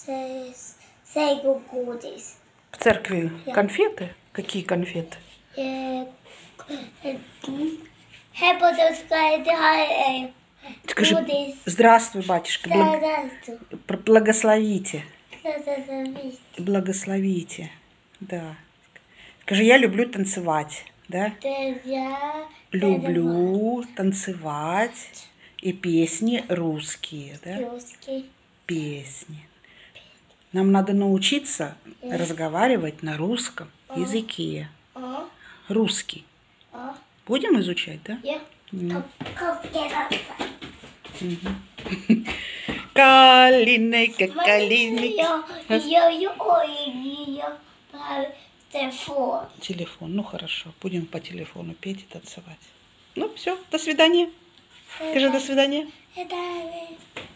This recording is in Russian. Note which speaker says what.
Speaker 1: В церкви конфеты? Какие конфеты? Скажи, здравствуй, батюшка. Благословите. Благословите. Да. Скажи, я люблю танцевать. Да?
Speaker 2: Я
Speaker 1: люблю танцевать и песни русские. Да?
Speaker 2: русский.
Speaker 1: Песни. Нам надо научиться разговаривать на русском языке. Русский. Будем изучать, да? Калинейка, калинейка. Телефон. Ну хорошо. Будем по телефону петь и танцевать. Ну все, до свидания. Скажи до свидания.